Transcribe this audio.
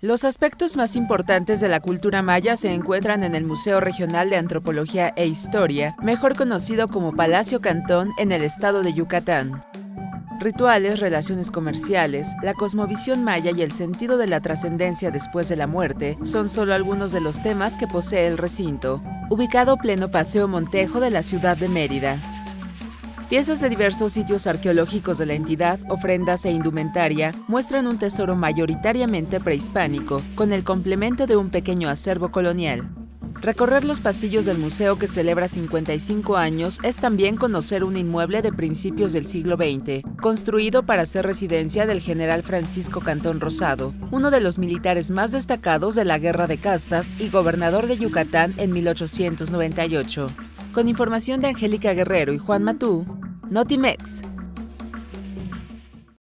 Los aspectos más importantes de la cultura maya se encuentran en el Museo Regional de Antropología e Historia, mejor conocido como Palacio Cantón, en el estado de Yucatán. Rituales, relaciones comerciales, la cosmovisión maya y el sentido de la trascendencia después de la muerte son solo algunos de los temas que posee el recinto, ubicado pleno Paseo Montejo de la ciudad de Mérida. Piezas de diversos sitios arqueológicos de la entidad, ofrendas e indumentaria muestran un tesoro mayoritariamente prehispánico, con el complemento de un pequeño acervo colonial. Recorrer los pasillos del museo, que celebra 55 años, es también conocer un inmueble de principios del siglo XX, construido para ser residencia del general Francisco Cantón Rosado, uno de los militares más destacados de la Guerra de Castas y gobernador de Yucatán en 1898. Con información de Angélica Guerrero y Juan Matú, Notimex.